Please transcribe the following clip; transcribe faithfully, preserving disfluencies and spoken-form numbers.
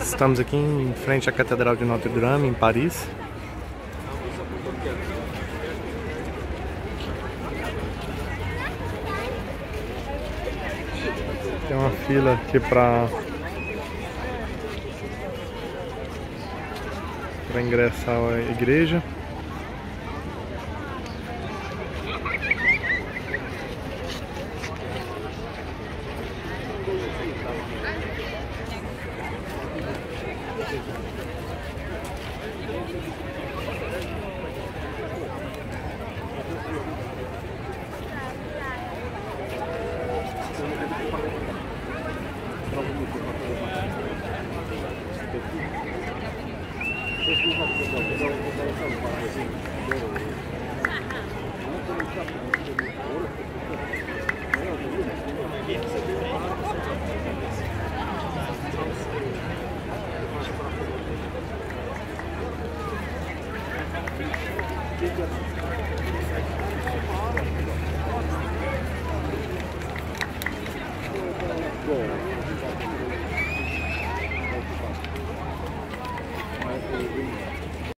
Estamos aqui em frente à Catedral de Notre Dame, em Paris. Tem uma fila aqui para para ingressar à igreja.